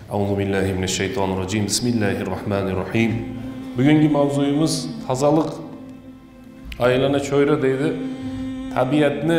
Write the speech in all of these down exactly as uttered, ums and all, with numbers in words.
Euzubillahimineşşeytanirracim. Bismillahirrahmanirrahim. Bugünkü mavzuyumuz tozalik. Aylana cho'yra deydi. Tabiatni,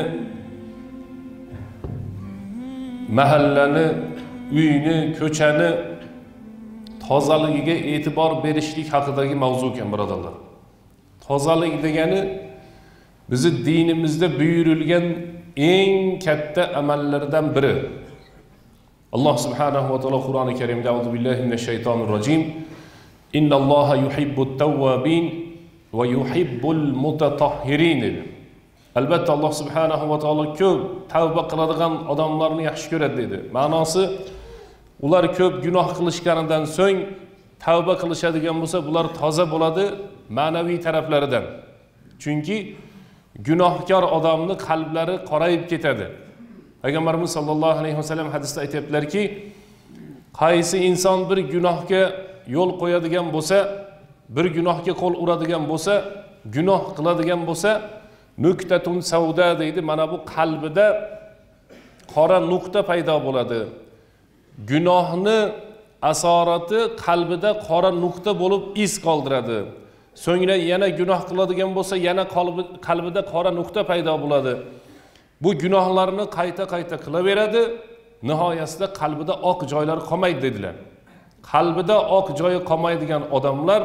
mahallani, uyni, ko'chani tozaligiga e'tibor berishlik haqidagi mavzu ekan, birodarlar. Tozalik degani bizi dinimizda buyurilgan eng katta amallardan biri. Allah subhanahu wa ta'ala Qur'oni Karimda Euzubillahimineşşeytanirracim. İnnalloha yuhibbut tawwabin ve yuhibbul mutatahhirin. Albatta Allah subhanahu wa ta'ala ko'p tavba qiladigan odamlarni yaxshi ko'radi dedi. Ma'nosi, ular ko'p gunoh qilishganidan so'ng tavba qilishadigan bo'lsa, bular toza bo'ladi ma'naviy taraflaridan. Chunki gunohkor odamni qalblari qorayib ketadi. Peygamberimiz sallallohu alayhi vasallam hadisda aytibdilarki, qaysi inson bir gunohga yo'l qo'yadigan bo'lsa, bir gunohga qo'l uradigan bo'lsa, gunoh qiladigan bo'lsa, nuqtatun savda deydi. Mana bu qalbida qora nuqta paydo bo'ladi. Gunohni asorati qalbida qora nuqta bo'lib iz qoldiradi. So'ngra yana gunoh qiladigan bo'lsa, yana qalbida qora nuqta paydo bo'ladi. Bu gunohlarni qayta-qayta qilaveradi, nihoyasida qalbida oq joylar qolmaydi dedilar. Qalbida oq joyi qolmaydigan odamlar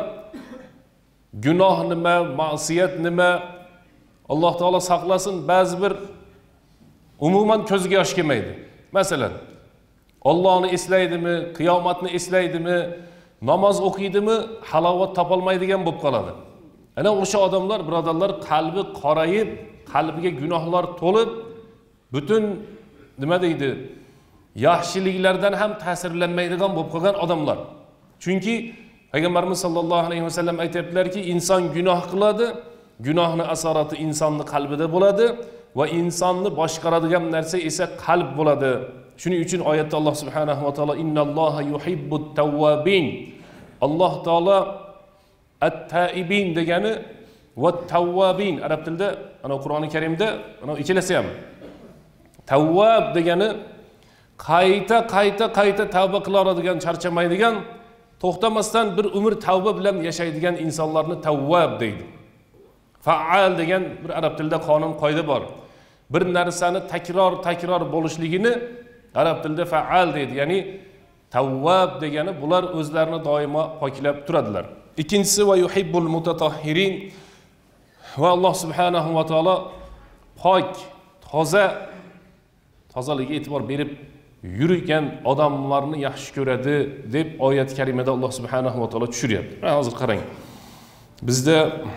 gunoh nima, ma'siyat nima, Alloh taolo saqlasin, ba'zi bir umuman ko'ziga yosh kelmaydi. Masalan, Allohni eslaydimi, qiyomatni eslaydimi, namoz o'qiydimi, halovat topolmaydigan bo'lib qoladi. Ana o'sha odamlar, birodarlar, qalbi qorayib, qalbiga gunohlar to'lib, butun nima deydi, yaxshiliklardan ham ta'sirlanmaydigan bo'lib qolgan odamlar. Chunki Peygamberimiz sallallohu alayhi vasallam aytibdilarki, inson gunoh qiladi, gunohning asorati insonning qalbida bo'ladi va insonni boshqaradigan narsa esa qalb bo'ladi. Shuning uchun oyatda Alloh subhanahu va taolo innalloha yuhibbut tawwabin. Alloh taolo at-taibin degani va tawwabin arab tilida, ana Qur'oni Karimda ana ikkilasi ham. Tawwab degani qayta qayta qayta tavba qiladigan, charchamaydigan, to'xtamasdan bir umr tavba bilan yashaydigan insonlarni tawwab deydi. Faal degan bir arab tilida qonun qoida bor. Bir narsani takror takror bo'lishligini arab tilida faal deydi. Ya'ni tawwab degani bular o'zlarini doimo poklab turadilar. Ikkinchisi va yuhibbul mutatahhirin. Va Alloh subhanahu va taolo pok, toza, tozaligiga e'tibor berib yurgan odamlarni yaxshi ko'radi deb oyat karimada Alloh subhanahu va taolo tushiryapti. Mana hozir qarang. Bizda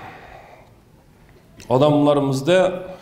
odamlarimizda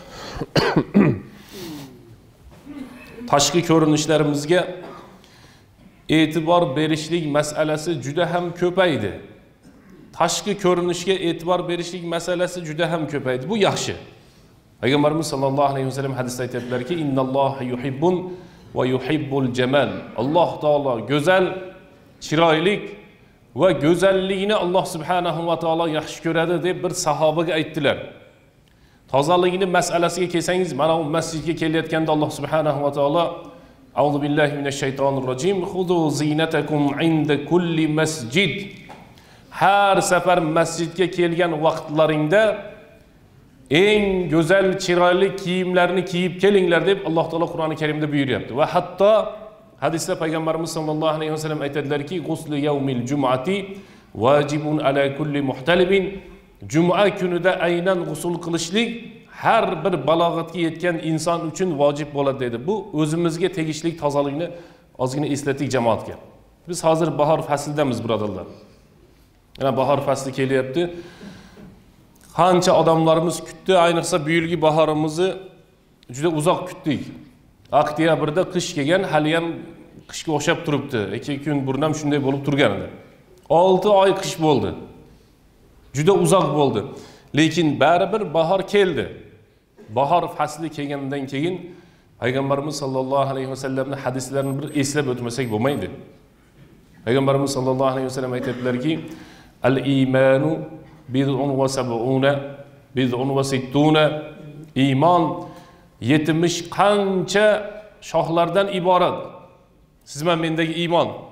tashqi ko'rinishlarimizga e'tibor berishlik masalasi juda ham ko'paydi. Tashqi ko'rinishga e'tibor berishlik masalasi juda ham ko'paydi. Bu yaxshi. Peygamberimiz sallallohu alayhi vasallam hadisda aytibdilarki, innalloha yuhibbun va yuhibbul jamal. Alloh taolo go'zal, chiroyli va go'zallikni Alloh subhanahu va taolo yaxshi ko'radi deb bir sahobaga aytdilar. Tozaligini masalasiga kelsangiz, mana bu masjidga kelayotganda Alloh subhanahu va taolo Euzubillahimineşşeytanirracim. Xudu zinatakum inda kulli masjid. Har safar masjidga kelgan vaqtlaringda eng go'zal, chiroyli kiyimlarni kiyib kelinglar deb Alloh taolo Qur'oni Karimda buyuryapti. Va hatto hadisda Peygamberimiz sallallohu alayhi vasallam aytadilarki, "Guslu yawmil jum'ati vajibun ala kulli muhtalibin." Juma kunida aynan g'usl qilishlik har bir balog'atga yetgan inson uchun vojib bo'ladi dedi. Bu o'zimizga tegishli tozalikni ozgina eslatdik jamoatga. Biz hozir bahor faslidamiz, birodarlar. Yana bahor fasli kelyapti. Qancha odamlarimiz kutdi, ayniqsa bu yilgi bahorimizni juda uzoq kutdik. Oktyabrda qish kelgan, hali ham qishga o'xshab turibdi. ikki kun burun ham shunday bo'lib turgan edi. olti oy qish bo'ldi. Juda uzoq bo'ldi. Lekin baribir bahor keldi. Bahor fasli kelgandan keyin Peygamberimiz sallallohu alayhi vasallamning hadislarini bir eslab o'tmasak bo'lmaydi. Peygamberimiz sallallohu alayhi vasallam aytibdilarki, al-imanu bid'un va sab'una bid'un va sittuna. Iymon yetmish qancha shohlardan iborat. Siz men mendagi iymon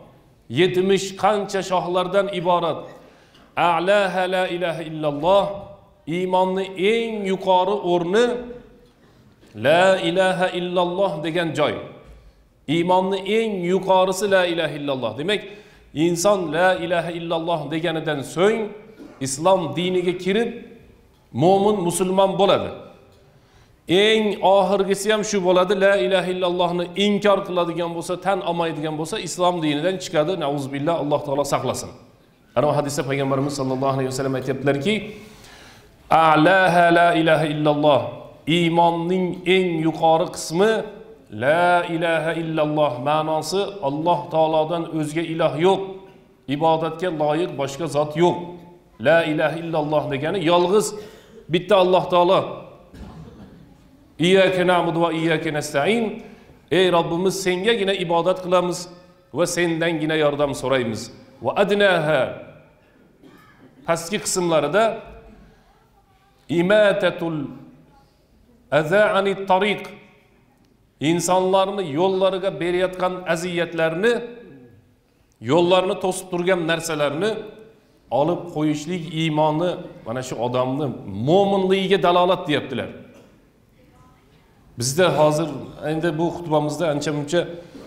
yetmiş qancha shohlardan iborat. A'laha la ilaha illalloh, iymonning eng yuqori o'rni la ilaha illalloh degan joy. Iymonning eng yuqorisi la ilaha illalloh. Demak, inson la ilaha illalloh deganidan so'ng islom diniga kirib mo'min musulmon bo'ladi. Eng oxirgisi ham shu bo'ladi. La ilaha illallohni inkor qiladigan bo'lsa, tan olmaydigan bo'lsa, islom dinidan chiqadi. Nauzubillah, Alloh taolo saqlasin. Ana o hadisda payg'ambarimiz sollallohu alayhi vasallam aytibdilarki, a'laha la ilaha illalloh, iymonning eng yuqori qismi la ilaha illalloh, ma'nosi Alloh taolodan o'zga iloh yo'q, ibodatga loyiq boshqa zot yo'q. La ilaha illalloh degani yolg'iz bitta Alloh taolo. İyyâke na'budu ve iyyâke nestaîn. Ey Rabbimiz, sengagina ibodat qilamiz va sendangina yordam so'raymiz. Va adnaha, pastki qismlarida imatatul aza anit tariq, insonlarni yo'llariga berayotgan aziyatlarni, yo'llarini to'sib turgan narsalarni olib qo'yishlik iymoni mana shu odamni mo'minligiga dalolat deyaptilar. Bizda hozir endi bu xutbamizda ancha muncha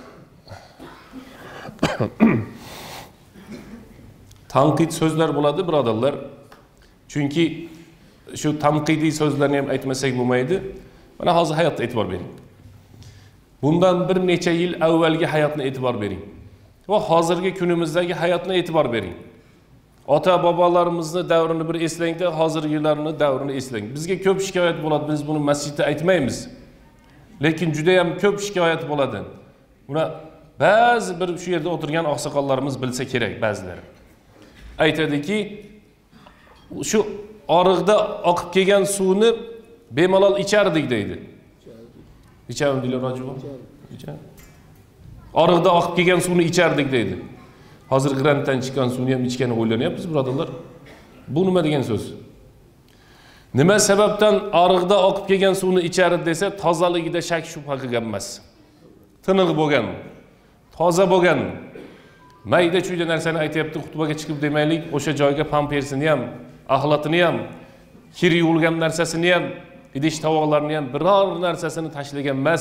tanqid so'zlar bo'ladi, birodarlar. Chunki shu tanqidiy so'zlarni ham aytmasak bo'lmaydi. Mana hozir hayotga e'tibor bering. Bundan bir necha yil avvalgi hayotni e'tibor bering. Va hozirgi kunimizdagi hayotni e'tibor bering. Ota bobolarimizni davrini bir eslangda, hozirgilarni davrini eslang. Bizga ko'p shikoyat bo'ladi, biz buni masjidda aytmaymiz. Lekin juda ham ko'p shikoyat bo'ladi. Buni ba'zi bir shu yerda o'tirgan oqsoqollarimiz bilsa kerak, ba'zilari. Aytadiki, shu oriqda oqib kelgan suvni bemalol ichardik deydi. Ichardilar rojib. Ichar. Oriqda oqib kelgan suvni ichardik deydi. Hozir grantdan chiqqan suvni ham ichgani o'ylanyapmiz, birodarlar. Bu nima degan so'z? Nima sababdan oriqda oqib kelgan suvni ichardi desa, tozaligida shak shubha qilgan emas. Tiniq bo'lgan, toza bo'lgan. Mayda chuyda narsani aytayapti, xutbaga chiqib demaylik, o'sha joyga pampersini ham, axlatini ham, kir yuvilgan narsasini ham, idish tovoqlarini ham biror narsasini tashlagan emas.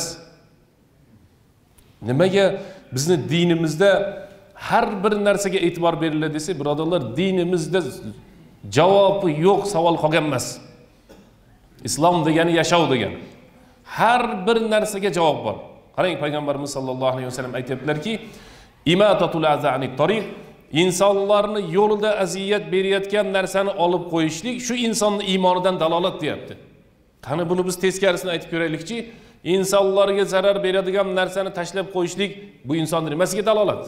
Nimaga bizni dinimizda har bir narsaga e'tibor beriladi desa, birodarlar, dinimizda javobi yo'q, savol qolgan emas. Islom degani yashov degani. Har bir narsaga javob bor. Qarang, payg'ambarimiz sollallohu alayhi vasallam aytibdilarki, imatatul azanit tariq, insonlarni yo'lida aziyat berayotgan narsani olib qo'yishlik shu insonning iymonidan dalolat deyapti. Qani buni biz teskarisini aytib ko'raylikchi, insonlarga zarar beradigan narsani tashlab qo'yishlik bu insonning nimasiga dalolat?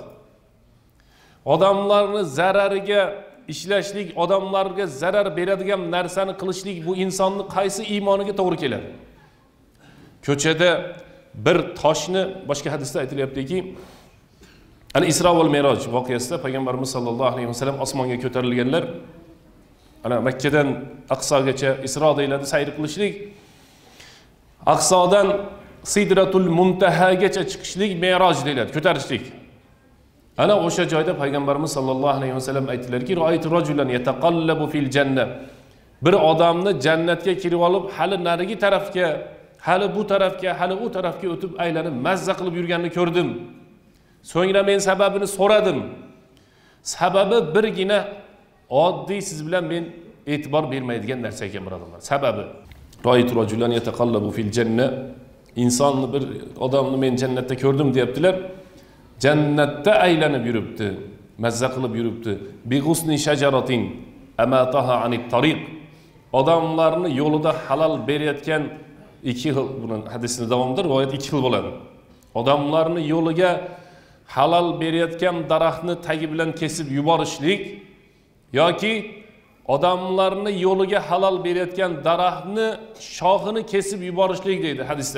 Odamlarni zarariga ishlashlik, odamlarga zarar beradigan narsani qilishlik bu insonning qaysi iymoniga to'g'ri keladi? Ko'chada bir toshni, boshqa hadisda aytilyaptiki, Al-Isro val Miroj voqeasida payg'ambarimiz sollallohu alayhi vasallam osmonga ko'tarilganlar, ana Makkadan Aqsogacha Isro deyiladi, sayr qilishlik, Aqsodan Sidratul Muntahagacha chiqishlik Miroj deyiladi, ko'tarishlik. Ana o'sha joyda payg'ambarimiz sollallohu alayhi vasallam aytdilarki, "Ra'aytu rajulan yataqallabu fil janna." Bir odamni jannatga kirib olib, hali narigi tarafga, hali bu tarafga, hali u tarafga o'tib aylanib mazza qilib yurganini ko'rdim. So'ngra men sababini so'radim. Sababi birgina oddiy siz bilan men e'tibor bermaydigan narsa ekan, birodarlar. Sababi Ra'aytu rajulan yataqallabu fil janna. Insonni, bir odamni men jannatda ko'rdim deyaptilar. Jannatda aylanib yuribdi, mazza qilib yuribdi. Bi ghusni shajaratin amataha anit tariq. Odamlarni yo'lida halol berayotgan ikki xil, buning hadisini davomida rivoyat ikki xil bo'ladi. Odamlarni yo'liga halol berayotgan daraxtni tagi bilan kesib yuborishlik yoki odamlarni yo'liga halol berayotgan daraxtni shoxini kesib yuborishlik deydi hadisda.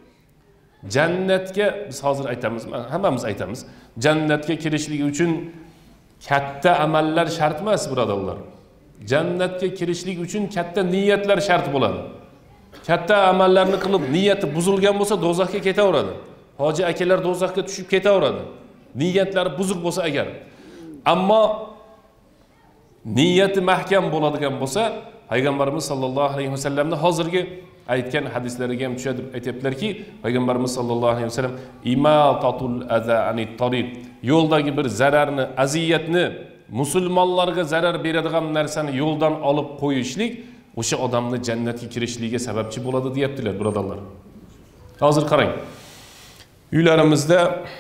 Jannatga biz hozir aytamiz, hammamiz aytamiz. Jannatga kirishlik uchun katta amallar shart emas, birodarlar. Jannatga kirishlik uchun katta niyatlar shart bo'ladi. Katta amallarni qilib niyati buzilgan bo'lsa do'zaxga ketaveradi. Hoji akalar do'zaxga tushib ketaveradi. niyatlari buzuq bo'lsa agar, ammo niyati mahkam bo'ladigan bo'lsa, Payg'ambarimiz sollallohu alayhi vasallamning hozirgi aytgan hadislariga ham tushadi. Aytibdilarki, Payg'ambarimiz sollallohu alayhi vasallam imatatul aza anit tariq, yo'ldagi bir zararni, aziyatni, musulmonlarga zarar beradigan narsani yo'ldan olib qo'yishlik o'sha odamni jannatga kirishligiga sababchi bo'ladi deyaptilar, birodarlar. Hozir qarang. Uylarimizda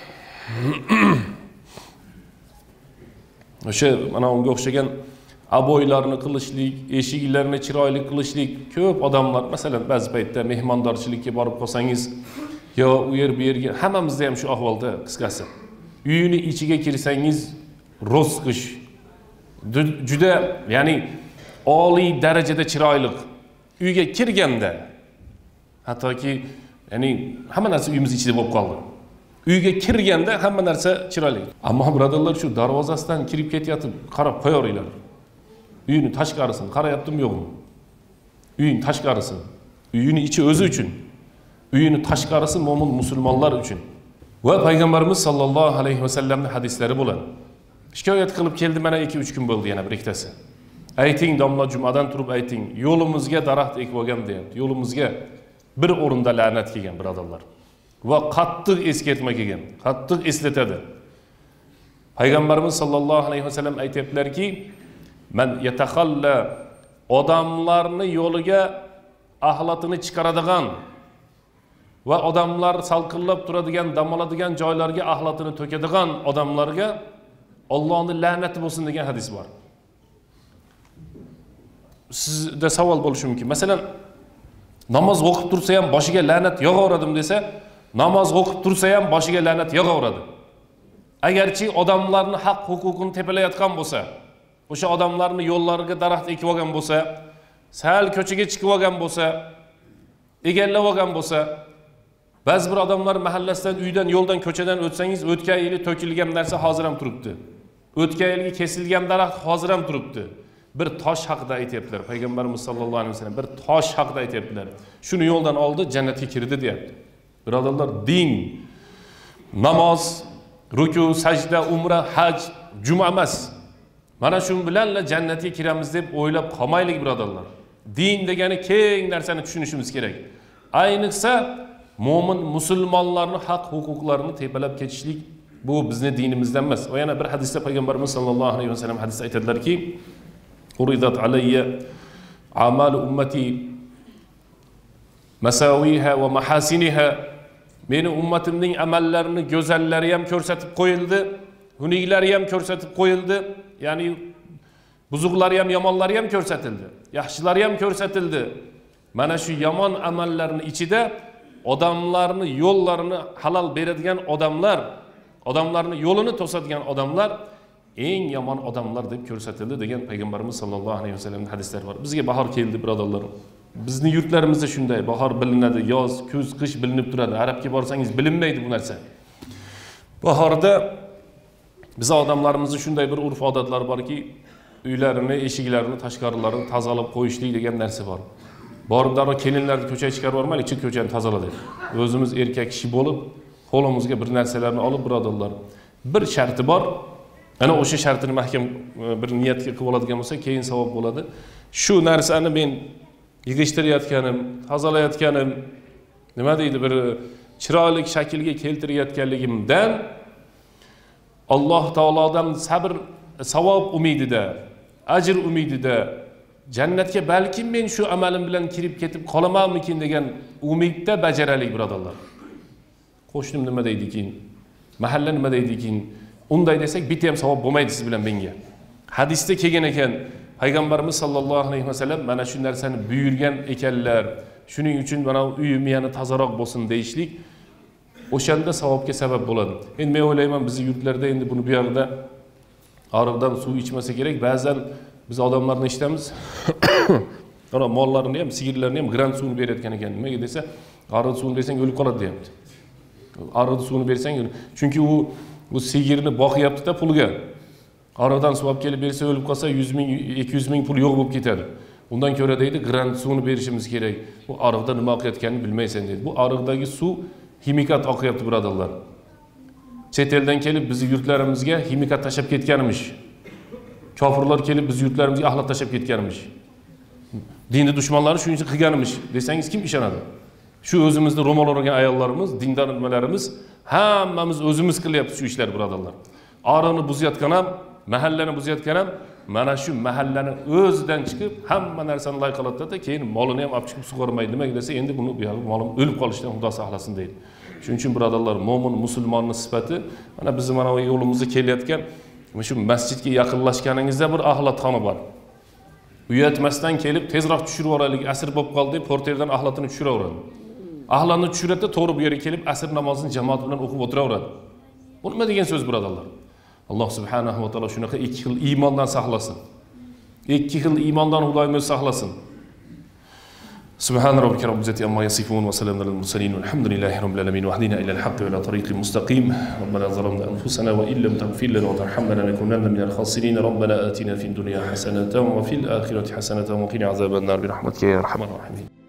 o'sha mana unga o'xshagan aboylarni qilishlik, eshiklarni chiroyli qilishlik ko'p odamlar, masalan, ba'zi paytda mehmondorchilikka borib qolsangiz, yo u yer bu yerga, hammamizda ham shu ahvolda qisqasi. Uyini ichiga kirsangiz, ro'sqish juda, ya'ni oliy darajada chiroyli. Uyga kirganda hattoki, ya'ni hamma narsa uyimiz ichida bo'lib qoldi. Uyga kirganda hamma narsa chiroyli. Ammo birodarlar, shu darvozasidan kirib ketayotib qarab qo'yaveringlar. Uyini tashqarisini qarayaptimi yo'qmi? Uyini tashqarisini. Uyini ichi o'zi uchun. Uyini tashqarisi mo'min musulmonlar uchun. Va Payg'ambarimiz sollallohu alayhi vasallamning hadislari bo'ladi. Shikoyat qilib keldi, mana ikki uch kun bo'ldi yana bir ikkitasi. Ayting domla, jumadan turib ayting, yo'limizga daraxt ekib olgan deyapti. Yo'limizga bir o'rinda la'nat kelgan, birodarlar. Va qattiq eskartma kelgan, qattiq eslatadi. Payg'ambarimiz sollallohu alayhi vasallam aytibdilarki, man yatakhalla, odamlarni yo'liga axlatini chiqaradigan va odamlar salqinlab turadigan, dam oladigan joylarga axlatini to'kadigan odamlarga Allohning la'nati bo'lsin degan hadis bor. Sizda savol bo'lishi mumkin. Masalan, namoz o'qib tursa ham boshiga la'nat yog'avradim desa, namoz o'qib tursa ham boshiga la'nat yog'avradi. Agarchi odamlarni haq huquqini tepalayotgan bo'lsa, o'sha odamlarni yo'llariga daraxt ekib olgan bo'lsa, sal ko'chaga chiqib olgan bo'lsa, egallab olgan bo'lsa, ba'zi bir odamlar mahallasidan, uydan, yo'ldan, ko'chadan o'tsangiz, o'tgan yili to'kilgan narsa hozir ham turibdi. O'tgan yilgi kesilgan daraxt hozir ham turibdi. Bir tosh haqida aytibdilar. Payg'ambarimiz sollallohu alayhi vasallam bir tosh haqida aytibdilar. Shuni yo'ldan oldi, jannatga kirdi deyapti. Birodarlar, din, namoz, ruku, sajda, umra, haj, juma emas. Mana shu bilanla jannatga kiramiz deb o'ylab qolmaylik, birodarlar. Din degani keng narsani tushunishimiz kerak. Ayniqsa mo'min musulmonlarning haq huquqlarini tepalab ketishlik bu bizning dinimizdan emas. Va yana bir hadisda Payg'ambarimiz sollallohu alayhi vasallam hadisda aytadilarki, uridat alayya amal ummati masawiha va mahasiniha, meni ummatimning amallarini go'zallari ham ko'rsatib qo'yildi, xunliklari ham ko'rsatib qo'yildi, ya'ni buzuqlari ham, yomonlari ham ko'rsatildi, yaxshilari ham ko'rsatildi. Mana shu yomon amallarning ichida odamlarni yo'llarini halol beradigan odamlar, odamlarni yo'lini to'sadigan odamlar eng yomon odamlar deb ko'rsatildi degan Payg'ambarimiz sollallohu alayhi vasallamning hadislari bor. Bizga bahor keldi, birodarlar. Bizning yurtlarimizda shunday, bahor bilinadi, yoz, kuz, qish bilinib turadi. Arabga borsangiz bilinmaydi bu narsa. Bahorda biz odamlarimizda shunday bir urf-odatlar borki, uylarini, eshiklarini, tashqarilarini tozalab qo'yishlik degan narsa bor. Borib darrov kelinlarni ko'chaga chiqarib yormaylik, ichki ko'chani tozaladik. O'zimiz erkak kishi bo'lib, qo'limizga bir narsalarni olib, birodarlar, bir sharti bor. Ana o'sha shartini mahkam bir niyatga qilib oladigan bo'lsa, keyin savob bo'ladi. Shu narsani men yig'ishtirayotganim, tozalayotganim, nima deydi, bir chiroyli shaklga keltirayotganligimdan Alloh taolodan sabr, savob umidida, ajr umidida, jannatga balki men shu amalim bilan kirib ketib qolamanmikin degan umidda bajaralik, birodarlar. Qo'shnim nima deydi keyin? Mahalla nima deydi keyin? Unday desak bitta ham savob bo'lmaydi siz bilan menga. Hadisda kelgan ekan, Payg'ambarimiz sollallohu alayhi vasallam mana shu narsani buyurgan ekanlar. Shuning uchun mana uyim yana tozaroq bo'lsin deyishlik o'shanda savobga sabab bo'ladi. Endi men o'ylayman, bizning yurtlarda endi buni bu yerda ariqdan suv ichmasa kerak. Ba'zan biz odamlarni eshitamiz. Ana mollarini ham, sigirlarni ham grant suvini berayotgan ekan. Nimaga desa, ariq suvini bersang o'lib qoladi deyapti. Ariq suvini bersang, chunki u bu sigirni boqyapti-da pulga. Ariqdan suv olib kelib bersa o'lib qolsa yuz ming, ikki yuz ming pul yo'q bo'lib ketadi. Undan ko'ra deydi, grant suvini berishimiz kerak. Bu ariqda nima oqayotganini bilmaysan deydi. Bu ariqdagi suv ximikat oqyapti, birodarlar. Chet eldan kelib bizni yurtlarimizga ximikat tashlab ketganmish. Kofirlar kelib bizni yurtlarimizga axlat tashlab ketganmish. Dinni dushmanlari shuning uchun qilganmish desangiz kim ishonadi? Shu o'zimizni ro'mol o'ragan ayollarimiz, dindor nimalarimiz hammamiz o'zimiz qilyapmiz shu ishlar birodarlar. Orani buzayotgan ham, mahallani buzayotgan ham mana shu mahallani o'zidan chiqib hamma narsani loy qiladida, keyin molini ham olib chiqib sug'ormaydi. Nimaga desa, endi buni bu yoqda molim o'lib qolishdan Xudo saqlasin deydi. Shuning uchun birodarlar, mo'min musulmonning sifati mana bizni mana bu yo'limizda kelayotgan shu masjidga yaqinlashganingizda bir axlatxona bor. Uyatmasdan kelib tezroq tushirib yuboraylik, asr bo'lib qoldi deb porterdan axlatini tushiraveradi. Axlatni tushiradi, to'g'ri bu yerga kelib asr namozini jamoat bilan o'qib o'tiraveradi. Bu nima degan so'z birodarlar? Alloh subhanahu va taolo shunaqa ikki xil iymondan saqlasin. Ikki xil iymondan Xudoyimiz saqlasin. Subhan robbika robbil izzati amma yasifun va salamun alal mursalin walhamdulillahi robbil alamin wa hdina ila al-haqqi wa ila tariqil mustaqim. Rabbana zalamna anfusana wa illam taghfir lana wa tarhamna lanakunanna minal khasirin. Rabbana atina fid dunya hasanatan wa fil akhirati hasanatan wa qina azaban nar bi rahmatika ya arhamar rahimin.